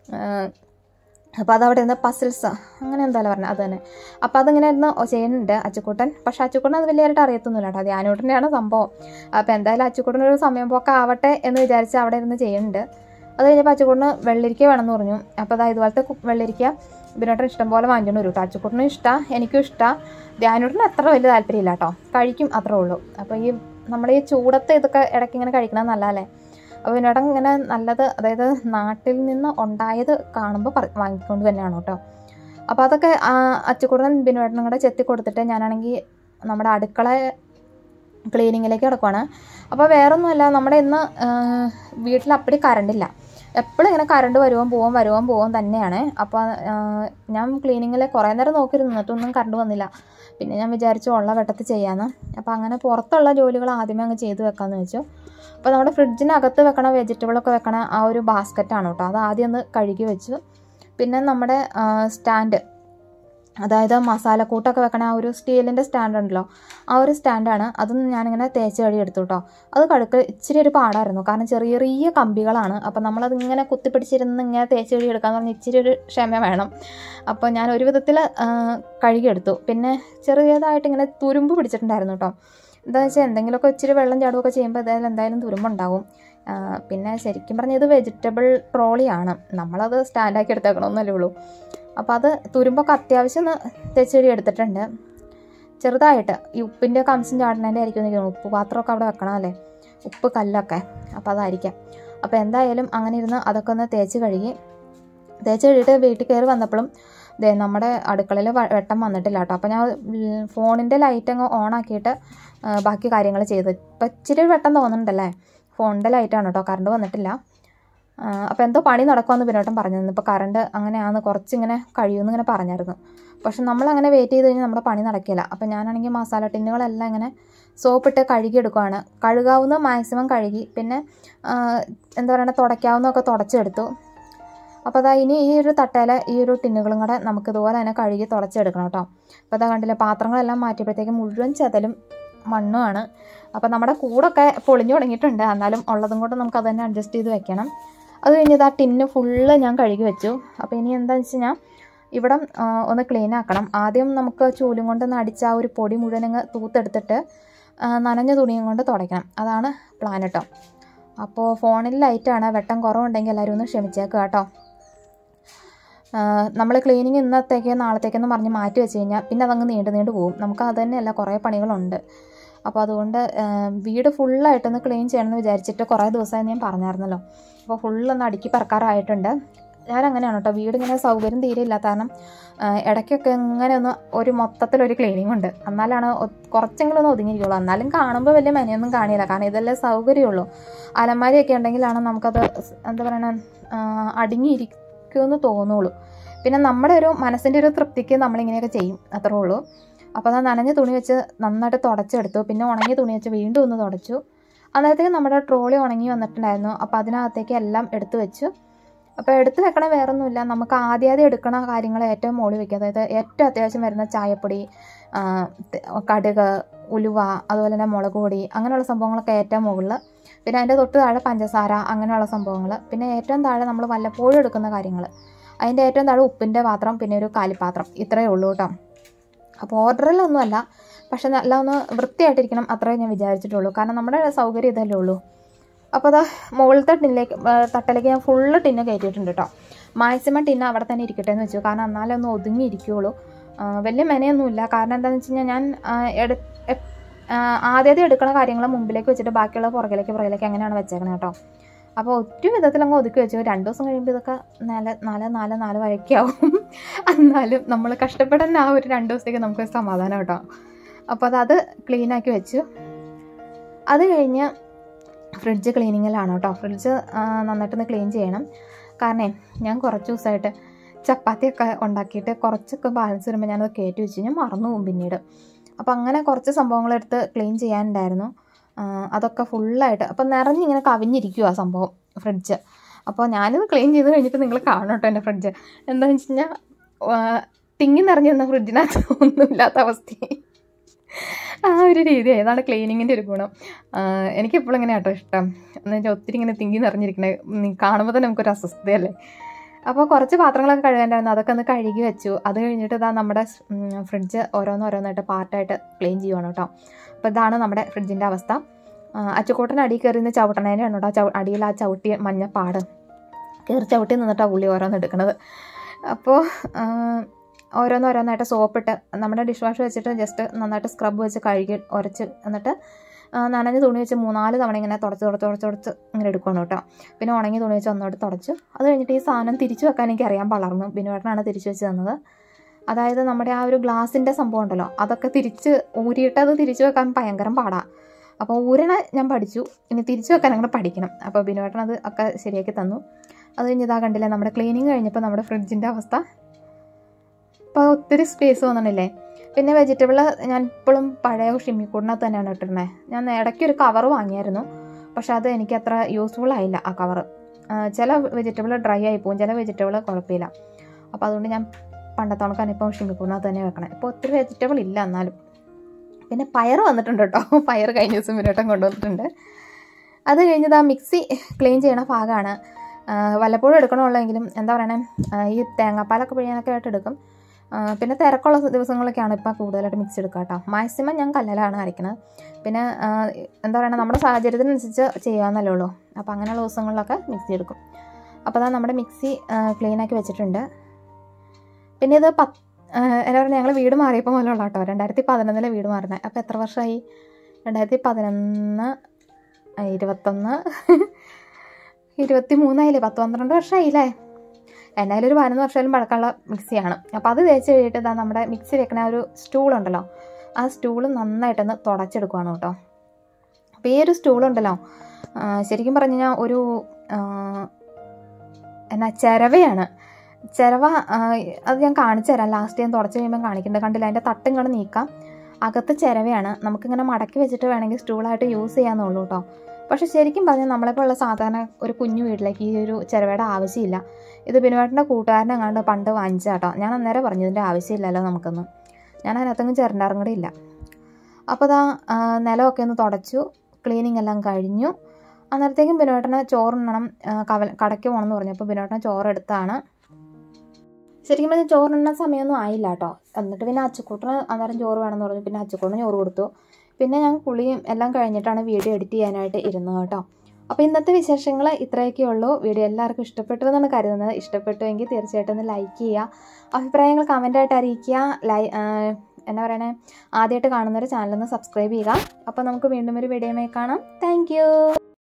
അപ്പോൾ അതവിടെ ഇരുന്ന് പസിൽസ് അങ്ങനെ എന്തായാലും പറഞ്ഞത് അത് തന്നെ. അപ്പോൾ അതിങ്ങനെ ഇരുന്ന് ചെയ്യുന്നുണ്ട് അച്ചുക്കൂട്ടൻ. പക്ഷേ അച്ചുക്കൂട്ടൻ അത് വലിയതായിട്ട് അറിയത്തൊന്നുമില്ല കേട്ടോ. ധ്യാനൂട്ടൻ്റെയാണ് സംഭവം. അപ്പോൾ എന്തായാലും അച്ചുക്കൂട്ടനൊരു സമയം പോക്കെ ആവട്ടെ എന്ന് വിചാരിച്ച് അവിടെ ഇരുന്ന് ചെയ്യുന്നുണ്ട്. അത് കഴിഞ്ഞപ്പോൾ അച്ചുക്കൂട്ടന് വെള്ളരിക്ക വേണമെന്ന് പറഞ്ഞു. അപ്പോൾ ഇതുപോലത്തെ വെള്ളരിക്ക ബിനോട്ടൻ ഇഷ്ടം പോലെ വാങ്ങിക്കൊണ്ട് വരും കേട്ടോ. അച്ചുക്കുട്ടനും ഇഷ്ടമാണ്, എനിക്കും ഇഷ്ടമാണ്. ധ്യാനോട്ടിന് അത്ര വലിയ താല്പര്യമില്ല കേട്ടോ, കഴിക്കും അത്രേ ഉള്ളൂ. അപ്പോൾ ഈ നമ്മുടെ ഈ ചൂടത്ത് ഇതൊക്കെ ഇടയ്ക്ക് ഇങ്ങനെ കഴിക്കണത് നല്ലതല്ലേ. അപ്പോൾ ബിനോട്ടൻ ഇങ്ങനെ നല്ലത്, അതായത് നാട്ടിൽ നിന്ന് ഉണ്ടായത് കാണുമ്പോൾ വാങ്ങിക്കൊണ്ട് തന്നെയാണ് കേട്ടോ. അപ്പോൾ അതൊക്കെ അച്ചുക്കുട്ടൻ ബിനോട്ടനും കൂടെ ചെത്തി കൊടുത്തിട്ട് ഞാനാണെങ്കിൽ നമ്മുടെ അടുക്കള ക്ലീനിങ്ങിലേക്ക് കിടക്കുവാണ്. അപ്പോൾ വേറൊന്നുമല്ല, നമ്മുടെ ഇന്ന് വീട്ടിൽ അപ്പടി കറണ്ടില്ല. എപ്പോഴും ഇങ്ങനെ കറണ്ട് വരുവാൻ പോവും തന്നെയാണ്. അപ്പോൾ ഞാൻ ക്ലീനിങ്ങിൽ കുറേ നേരം നോക്കിയിരുന്നു, എന്നിട്ടൊന്നും കറണ്ട് വന്നില്ല. പിന്നെ ഞാൻ വിചാരിച്ചു ഉള്ള വെട്ടത്തിൽ ചെയ്യാമെന്ന്. അപ്പോൾ അങ്ങനെ പുറത്തുള്ള ജോലികൾ ആദ്യമേ അങ്ങ് ചെയ്ത് വെക്കാമെന്ന് വെച്ചു. അപ്പോൾ നമ്മുടെ ഫ്രിഡ്ജിനകത്ത് വെക്കണ വെജിറ്റബിളൊക്കെ വെക്കണ ആ ഒരു ബാസ്ക്കറ്റാണ് കേട്ടോ, അത് ആദ്യം ഒന്ന് കഴുകി വെച്ചു. പിന്നെ നമ്മുടെ സ്റ്റാൻഡ്, അതായത് മസാലക്കൂട്ടൊക്കെ വെക്കണ ആ ഒരു സ്റ്റീലിൻ്റെ സ്റ്റാൻഡ് ഉണ്ടല്ലോ, ആ ഒരു സ്റ്റാൻഡാണ്. അതും ഞാനിങ്ങനെ തേച്ച് കഴുകി എടുത്തു കേട്ടോ. അത് കഴുക്ക് ഇച്ചിരി ഒരു പാടായിരുന്നു, കാരണം ചെറിയ ചെറിയ കമ്പികളാണ്. അപ്പോൾ നമ്മളതിങ്ങനെ കുത്തിപ്പിടിച്ചിരുന്ന് ഇങ്ങനെ തേച്ച് കഴുകി എടുക്കാമെന്ന് പറഞ്ഞാൽ ഇച്ചിരി ഒരു ക്ഷമ വേണം. അപ്പോൾ ഞാൻ ഒരു വിധത്തിൽ കഴുകിയെടുത്തു. പിന്നെ ചെറിയതായിട്ട് ഇങ്ങനെ തുരുമ്പ് പിടിച്ചിട്ടുണ്ടായിരുന്നു കേട്ടോ. എന്താണെന്ന് വെച്ചാൽ എന്തെങ്കിലുമൊക്കെ ഇച്ചിരി വെള്ളം ചാടുകയൊക്കെ ചെയ്യുമ്പോൾ എന്തായാലും തുരുമ്പുണ്ടാവും. പിന്നെ ശരിക്കും പറഞ്ഞാൽ ഇത് വെജിറ്റബിൾ ട്രോളിയാണ്, നമ്മളത് സ്റ്റാൻഡാക്കി എടുത്തേക്കണമെന്നല്ലേ ഉള്ളൂ. അപ്പോൾ അത് തുരുമ്പൊക്കെ അത്യാവശ്യം ഒന്ന് തേച്ചെടി എടുത്തിട്ടുണ്ട് ചെറുതായിട്ട്. ഈ ഉപ്പിൻ്റെ ഒക്കെ അംശം ചാടുന്നതിൻ്റെ ആയിരിക്കും എന്ന് തോന്നുന്നു. ഉപ്പ് പാത്രമൊക്കെ അവിടെ വെക്കണമല്ലേ, ഉപ്പ് കല്ലൊക്കെ, അപ്പോൾ അതായിരിക്കാം. അപ്പോൾ എന്തായാലും അങ്ങനെ ഇരുന്ന് അതൊക്കെ ഒന്ന് തേച്ച് കഴുകിയിട്ട് വീട്ടിൽ കയറി വന്നപ്പോഴും നമ്മുടെ അടുക്കളയിൽ വെട്ടം വന്നിട്ടില്ല കേട്ടോ. അപ്പോൾ ഞാൻ ഫോണിൻ്റെ ലൈറ്റ് അങ്ങ് ഓണാക്കിയിട്ട് ബാക്കി കാര്യങ്ങൾ ചെയ്തു. ഇപ്പം ഇച്ചിരി വെട്ടം തോന്നുന്നുണ്ടല്ലേ, ഫോണിൻ്റെ ലൈറ്റാണ് കേട്ടോ, കറണ്ട് വന്നിട്ടില്ല. അപ്പോൾ എന്തോ പണി നടക്കുമെന്ന് ബിനോട്ടൻ പറഞ്ഞിരുന്നു. ഇപ്പോൾ കറണ്ട് അങ്ങനെയാണ്, കുറച്ചിങ്ങനെ കഴിയുമെന്ന് ഇങ്ങനെ പറഞ്ഞായിരുന്നു. പക്ഷെ നമ്മളങ്ങനെ വെയിറ്റ് ചെയ്ത് കഴിഞ്ഞാൽ നമ്മുടെ പണി നടക്കില്ല. അപ്പോൾ ഞാനാണെങ്കിൽ മസാല ടിന്നുകളെല്ലാം ഇങ്ങനെ സോപ്പിട്ട് കഴുകിയെടുക്കുകയാണ്. കഴുകാവുന്ന മാക്സിമം കഴുകി, പിന്നെ എന്താ പറയുക, തുടയ്ക്കാവുന്നതൊക്കെ തുടച്ചെടുത്തു. അപ്പോൾ അതാ ഇനി ഈ ഒരു തട്ടയിൽ ഈ ഒരു ടിന്നുകളും കൂടെ നമുക്ക് ഇതുപോലെ തന്നെ കഴുകി തുടച്ചെടുക്കണം കേട്ടോ. അപ്പോൾ അതാ കണ്ടില്ല, പാത്രങ്ങളെല്ലാം മാറ്റിയപ്പോഴത്തേക്ക് മുഴുവൻ ചെതലും മണ്ണുമാണ്. അപ്പോൾ നമ്മുടെ കൂടൊക്കെ പൊളിഞ്ഞു തുടങ്ങിയിട്ടുണ്ട്, എന്നാലും ഉള്ളതും കൊണ്ട് നമുക്ക് അത് തന്നെ അഡ്ജസ്റ്റ് ചെയ്ത് വെക്കണം. അത് കഴിഞ്ഞത് ആ ടിന്ന് ഫുള്ള് ഞാൻ കഴുകി വെച്ചു. അപ്പോൾ ഇനി എന്താണെന്ന് വെച്ച് കഴിഞ്ഞാൽ ഇവിടെ ഒന്ന് ക്ലീൻ ആക്കണം. ആദ്യം നമുക്ക് ചൂലും കൊണ്ടൊന്ന് അടിച്ച ആ ഒരു പൊടി മുഴുവൻ അങ്ങ് തൂത്തെടുത്തിട്ട് നനഞ്ഞ തുണിയും കൊണ്ട് തുടയ്ക്കണം, അതാണ് പ്ലാൻ കേട്ടോ. അപ്പോൾ ഫോണിൽ ലൈറ്റാണ്, വെട്ടം കുറവുണ്ടെങ്കിൽ എല്ലാവരും ഒന്ന് ക്ഷമിച്ചേക്കുക കേട്ടോ. നമ്മൾ ക്ലീനിങ് ഇന്നത്തേക്ക് നാളത്തേക്കെന്ന് പറഞ്ഞ് മാറ്റി വെച്ച് കഴിഞ്ഞാൽ പിന്നെ അതങ്ങ് നീണ്ടു പോകും. നമുക്ക് അത് തന്നെയല്ല, കുറേ പണികളുണ്ട്. അപ്പോൾ അതുകൊണ്ട് വീട് ഫുള്ളായിട്ടൊന്ന് ക്ലീൻ ചെയ്യണമെന്ന് വിചാരിച്ചിട്ട് കുറേ ദിവസമായി ഞാൻ പറഞ്ഞായിരുന്നല്ലോ. അപ്പോൾ ഫുള്ളൊന്ന് അടുക്കി പറക്കാറായിട്ടുണ്ട്. ഞാനങ്ങനെയാണ് കേട്ടോ, വീടിങ്ങനെ സൗകര്യം തീരെ ഇല്ല. കാരണം ഇടയ്ക്കൊക്കെ ഇങ്ങനെ ഒന്ന് ഒരു മൊത്തത്തിലൊരു ക്ലീനിങ് ഉണ്ട്, എന്നാലാണ് കുറച്ചെങ്കിലും ഒന്ന് ഒതുങ്ങിയിരിക്കുള്ളൂ. എന്നാലും കാണുമ്പോൾ വലിയ മനയൊന്നും കാണില്ല, കാരണം ഇതല്ലേ സൗകര്യമുള്ളൂ. അലമാരിയൊക്കെ ഉണ്ടെങ്കിലാണ് നമുക്കത് എന്താ പറയണ അടങ്ങിയിരിക്കുമെന്ന് തോന്നുള്ളൂ. പിന്നെ നമ്മുടെ ഒരു മനസ്സിൻ്റെ ഒരു തൃപ്തിക്ക് നമ്മളിങ്ങനെയൊക്കെ ചെയ്യും, അത്രേ ഉള്ളൂ. അപ്പോൾ അത് നനഞ്ഞ തുണി വെച്ച് നന്നായിട്ട് തുടച്ചെടുത്തു. പിന്നെ ഉണങ്ങിയ തുണി വെച്ച് വീണ്ടും ഒന്ന് തുടച്ചു. അന്നേരത്തേക്ക് നമ്മുടെ ട്രോളി ഉണങ്ങി വന്നിട്ടുണ്ടായിരുന്നു. അപ്പോൾ അതിനകത്തേക്ക് എല്ലാം എടുത്തു വെച്ചു. അപ്പോൾ എടുത്ത് വെക്കണ വേറൊന്നുമില്ല, നമുക്ക് ആദ്യം എടുക്കണ കാര്യങ്ങൾ ഏറ്റവും മുകളിൽ വയ്ക്കുക. അതായത് ഏറ്റവും അത്യാവശ്യം വരുന്ന ചായപ്പൊടി, കടുക്, ഉലുവ, അതുപോലെ തന്നെ മുളക് പൊടി, അങ്ങനെയുള്ള സംഭവങ്ങളൊക്കെ ഏറ്റവും മുകളിൽ. പിന്നെ അതിൻ്റെ തൊട്ട് താഴെ പഞ്ചസാര, അങ്ങനെയുള്ള സംഭവങ്ങൾ. പിന്നെ ഏറ്റവും താഴെ നമ്മൾ വല്ലപ്പോഴും എടുക്കുന്ന കാര്യങ്ങൾ. അതിൻ്റെ ഏറ്റവും താഴെ ഉപ്പിൻ്റെ പാത്രം, പിന്നെ ഒരു കാലിപ്പാത്രം. ഇത്രയേ ഉള്ളൂ കേട്ടോ. അപ്പോൾ ഓർഡറിലൊന്നുമല്ല, പക്ഷെ നല്ല ഒന്ന് വൃത്തിയായിട്ടിരിക്കണം, അത്രേ ഞാൻ വിചാരിച്ചിട്ടുള്ളൂ. കാരണം നമ്മുടെ സൗകര്യം ഇതല്ലേ ഉള്ളൂ. അപ്പോൾ അത് മുകളിലത്തെ തട്ടിലേക്ക് ഞാൻ ഫുള്ള് ടിന്ന് കയറ്റിയിട്ടുണ്ട് കേട്ടോ. മാക്സിമം ടിന്ന് അവിടെ തന്നെ ഇരിക്കട്ടെ എന്ന് വെച്ചു, കാരണം എന്നാലേ ഒന്ന് ഒതുങ്ങിയിരിക്കുകയുള്ളൂ. വലിയ മെനയൊന്നുമില്ല. കാരണം എന്താണെന്ന് വെച്ച് കഴിഞ്ഞാൽ ഞാൻ ആദ്യം എടുക്കുന്ന കാര്യങ്ങൾ മുമ്പിലേക്ക് വെച്ചിട്ട് ബാക്കിയുള്ള പുറകിലേക്ക് അങ്ങനെയാണ് വെച്ചേക്കണത് കേട്ടോ. അപ്പോൾ ഒറ്റ വിധത്തിൽ അങ്ങ് ഒതുക്കി വെച്ചു. 2 ദിവസം കഴിയുമ്പോൾ ഇതൊക്കെ 4 വരയ്ക്കാവും. എന്നാലും നമ്മൾ കഷ്ടപ്പെടുന്ന ആ ഒരു 2 ദിവസത്തേക്ക് നമുക്ക് സമാധാനം കേട്ടോ. അപ്പോൾ അത് ക്ലീനാക്കി വെച്ചു. അത് കഴിഞ്ഞ് ഫ്രിഡ്ജ് ക്ലീനിങ്ങിലാണ് കേട്ടോ. ഫ്രിഡ്ജ് നന്നായിട്ടൊന്ന് ക്ലീൻ ചെയ്യണം. കാരണം ഞാൻ കുറച്ച് ദിവസമായിട്ട് ചപ്പാത്തിയൊക്കെ ഉണ്ടാക്കിയിട്ട് കുറച്ചൊക്കെ ബാലൻസ് വരുമ്പോൾ ഞാനത് കയറ്റി വെച്ച് ഞാൻ മറന്നു പോകും പിന്നീട്. അപ്പോൾ അങ്ങനെ കുറച്ച് സംഭവങ്ങളെടുത്ത് ക്ലീൻ ചെയ്യാനുണ്ടായിരുന്നു. അതൊക്കെ ഫുള്ളായിട്ട് അപ്പോൾ നിറഞ്ഞിങ്ങനെ കവിഞ്ഞിരിക്കുക ആ സംഭവം ഫ്രിഡ്ജ്. അപ്പോൾ ഞാനിത് ക്ലീൻ ചെയ്ത് കഴിഞ്ഞിട്ട് നിങ്ങൾ കാണണം കേട്ടോ എൻ്റെ ഫ്രിഡ്ജ്. എന്താണെന്ന് വെച്ച് കഴിഞ്ഞാൽ തിങ്ങി നിറഞ്ഞിരുന്ന ഫ്രിഡ്ജിനകത്ത് ഒന്നുമില്ലാത്ത അവസ്ഥയായി. ആ ഒരു രീതി. ഏതാണ് ക്ലീനിങ്ങിൻ്റെ ഒരു ഗുണം. എനിക്കെപ്പോഴും ഇങ്ങനെ കേട്ടോ ഇഷ്ടം. എന്ന് വെച്ചാൽ ഒത്തിരി ഇങ്ങനെ തിങ്ങി നിറഞ്ഞിരിക്കണേ കാണുമ്പോൾ തന്നെ നമുക്കൊരു അസ്വസ്ഥതയല്ലേ. അപ്പോൾ കുറച്ച് പാത്രങ്ങളൊക്കെ കഴുകാനുണ്ടായിരുന്നു, അതൊക്കെ ഒന്ന് കഴുകി വെച്ചു. അത് കഴിഞ്ഞിട്ട് ഇതാ നമ്മുടെ ഫ്രിഡ്ജ് ഓരോന്നായിട്ട് പാർട്ടായിട്ട് ക്ലീൻ ചെയ്യുവാണ് കേട്ടോ. അപ്പോൾ ഇതാണ് നമ്മുടെ ഫ്രിഡ്ജിൻ്റെ അവസ്ഥ. അച്ചുകൂട്ടൻ അടി കയറി നിന്ന് ചവിട്ടണേനാണ് കേട്ടോ. അടിയിൽ ആ ചവിട്ടി മഞ്ഞപ്പാട് കയറി ചവിട്ടി നിന്നിട്ടാണ് പുള്ളി ഓരോന്ന് എടുക്കണത്. അപ്പോൾ ഓരോന്നോരോന്നായിട്ട് സോപ്പിട്ട് നമ്മുടെ ഡിഷ് വാഷ് വെച്ചിട്ട് ജസ്റ്റ് നന്നായിട്ട് സ്ക്രബ് വെച്ച് കഴുകി ഉരച്ച് എന്നിട്ട് നനഞ്ഞ തുണി വെച്ച് 3-4 തവണ ഇങ്ങനെ തുടച്ച് ഇങ്ങനെ എടുക്കണം കേട്ടോ. പിന്നെ ഉണങ്ങി തുണി വെച്ച് ഒന്നോട്ട് തുടച്ചു. അത് കഴിഞ്ഞിട്ട് ഈ സാധനം തിരിച്ചു വെക്കാൻ എനിക്ക് അറിയാൻ വളർന്നു. ബിനുവേട്ടനാണ് തിരിച്ചു വെച്ച് തന്നത്. അതായത് നമ്മുടെ ആ ഒരു ഗ്ലാസിൻ്റെ സംഭവം ഉണ്ടല്ലോ, അതൊക്കെ തിരിച്ച് ഊരിയിട്ട് അത് തിരിച്ചു വെക്കാൻ ഭയങ്കര പാടാണ്. അപ്പോൾ ഊരണ ഞാൻ പഠിച്ചു, ഇനി തിരിച്ചു വെക്കാൻ അങ്ങനെ പഠിക്കണം. അപ്പോൾ ബിനുവേട്ടൻ അത് ഒക്കെ ശരിയാക്കി തന്നു. അത് കഴിഞ്ഞ് ഇതാ കണ്ടില്ലേ, നമ്മുടെ ക്ലീനിങ് കഴിഞ്ഞപ്പോൾ നമ്മുടെ ഫ്രിഡ്ജിൻ്റെ അവസ്ഥ. അപ്പോൾ ഒത്തിരി സ്പേസ് തോന്നണില്ലേ. പിന്നെ വെജിറ്റബിൾ ഞാൻ ഇപ്പോഴും പഴയ ഷിമ്മിക്കൂടിനകത്ത് തന്നെയാണ് ഇട്ടിരുന്നത്. ഞാൻ ഇടയ്ക്കൊരു കവർ വാങ്ങിയായിരുന്നു, പക്ഷെ അത് എനിക്ക് അത്ര യൂസ്ഫുൾ ആയില്ല ആ കവർ. ചില വെജിറ്റബിൾ ഡ്രൈ ആയി പോകും, ചില വെജിറ്റബിൾ കുഴപ്പമില്ല. അപ്പോൾ അതുകൊണ്ട് ഞാൻ പണ്ടത്തെ കണക്കാണ് ഇപ്പോൾ ഷിമ്മിക്കൂടിനകത്ത് തന്നെ വെക്കണേ. ഇപ്പോൾ ഒത്തിരി വെജിറ്റബിൾ ഇല്ല എന്നാലും. പിന്നെ പയർ വന്നിട്ടുണ്ട് കേട്ടോ, പയർ കഴിഞ്ഞ ദിവസം മുന്നോട്ടം കൊണ്ടുവന്നിട്ടുണ്ട്. അത് കഴിഞ്ഞത് ആ മിക്സി ക്ലീൻ ചെയ്യണ ഭാഗമാണ്. വല്ലപ്പോഴും എടുക്കണമുള്ളെങ്കിലും എന്താ പറയണേ, ഈ തേങ്ങാപ്പാലൊക്കെ പിഴിയാനൊക്കെ ആയിട്ട് എടുക്കും. പിന്നെ തിരക്കുള്ള ദിവസങ്ങളൊക്കെയാണ് ഇപ്പോൾ കൂടുതലായിട്ട് മിക്സി എടുക്കുക കേട്ടോ. മാക്സിമം ഞാൻ കല്ലിലാണ് അരയ്ക്കുന്നത്. പിന്നെ എന്താ പറയുക, നമ്മുടെ സാഹചര്യത്തിനനുസരിച്ച് ചെയ്യാമെന്നല്ലേ ഉള്ളൂ. അപ്പോൾ അങ്ങനെയുള്ള ദിവസങ്ങളിലൊക്കെ മിക്സി എടുക്കും. അപ്പോൾ അതാ നമ്മുടെ മിക്സി ക്ലീനാക്കി വെച്ചിട്ടുണ്ട്. പിന്നെ ഇത് എന്താ പറയുക, ഞങ്ങൾ വീട് മാറിയപ്പോൾ മുതലുള്ള കേട്ടോ. 2011 വീട് മാറുന്നത്. അപ്പോൾ എത്ര വർഷമായി? 2011, 21, 23 ആയില്ലേ, 10-12 വർഷമായില്ലേ. എന്നാലും ഒരു 11 വർഷമായാലും പഴക്കമുള്ള മിക്സിയാണ്. അപ്പോൾ അത് തേച്ച് കഴിഞ്ഞിട്ട് ഇതാ നമ്മുടെ മിക്സി വെക്കണ ഒരു സ്റ്റൂളുണ്ടല്ലോ, ആ സ്റ്റൂള് നന്നായിട്ടൊന്ന് തുടച്ചെടുക്കുകയാണ് കേട്ടോ. അപ്പോൾ ഈ ഒരു സ്റ്റൂളുണ്ടല്ലോ ശരിക്കും പറഞ്ഞു കഴിഞ്ഞാൽ ഒരു ചിരവയാണ്. ചിരവ അത് ഞാൻ കാണിച്ചു തരാം. ലാസ്റ്റ് ഞാൻ തുടച്ച് കഴിയുമ്പോൾ കാണിക്കുന്നുണ്ട്. കണ്ടില്ല, അതിൻ്റെ തട്ടും ഇങ്ങോട്ട് നീക്കാം. അകത്ത് ചിരവയാണ്. നമുക്കിങ്ങനെ മടക്കി വെച്ചിട്ട് വേണമെങ്കിൽ സ്റ്റൂളായിട്ട് യൂസ് ചെയ്യാമെന്നുള്ളൂ കേട്ടോ. പക്ഷേ ശരിക്കും പറഞ്ഞാൽ നമ്മളെപ്പോലുള്ള സാധാരണ ഒരു കുഞ്ഞു വീട്ടിലേക്ക് ഈ ഒരു ചിരവയുടെ ആവശ്യമില്ല. ഇത് ബിനുവേട്ടൻ്റെ കൂട്ടുകാരനെ കണ്ട് പണ്ട് വാങ്ങിച്ച കേട്ടോ. ഞാൻ അന്നേരം പറഞ്ഞു ഇതിൻ്റെ ആവശ്യമില്ലല്ലോ നമുക്കൊന്നും. ഞാൻ അതിനകത്തൊന്നും ചിരണ്ടാറും കൂടി ഇല്ല. അപ്പോൾ അതാ നിലമൊക്കെ ഒന്ന് തുടച്ചു, ക്ലീനിങ് എല്ലാം കഴിഞ്ഞു. അന്നേരത്തേക്കും ബിനുവേട്ടന് ചോറുണ്ണണം, കടയ്ക്ക് പോകണം എന്ന് പറഞ്ഞപ്പോൾ ബിനുവേട്ടന് ചോറെടുത്താണ്. ശരിക്കും പറഞ്ഞാൽ ചോറുണ്ണ സമയമൊന്നും ആയില്ല കേട്ടോ. എന്നിട്ട് പിന്നെ അച്ചുക്കൂട്ടിന് അന്നേരം ചോറ് വേണമെന്ന് പറഞ്ഞു. പിന്നെ അച്ചുക്കൂട്ടിന് ചോറ് കൊടുത്തു. പിന്നെ ഞാൻ കുളിയും എല്ലാം കഴിഞ്ഞിട്ടാണ് വീഡിയോ എഡിറ്റ് ചെയ്യാനായിട്ട് ഇരുന്നത് കേട്ടോ. അപ്പോൾ ഇന്നത്തെ വിശേഷങ്ങൾ ഇത്രയൊക്കെ ഉള്ളൂ. വീഡിയോ എല്ലാവർക്കും ഇഷ്ടപ്പെട്ടു എന്നാണ് കരുതുന്നത്. ഇഷ്ടപ്പെട്ടുവെങ്കിൽ തീർച്ചയായിട്ടും ഒന്ന് ലൈക്ക് ചെയ്യുക, അഭിപ്രായങ്ങൾ കമൻറ്റായിട്ട് അറിയിക്കുക. എന്താ പറയണേ, ആദ്യമായിട്ട് കാണുന്നൊരു ചാനലൊന്ന് സബ്സ്ക്രൈബ് ചെയ്യുക. അപ്പോൾ നമുക്ക് വീണ്ടും ഒരു വീഡിയോയുമായി കാണാം. താങ്ക്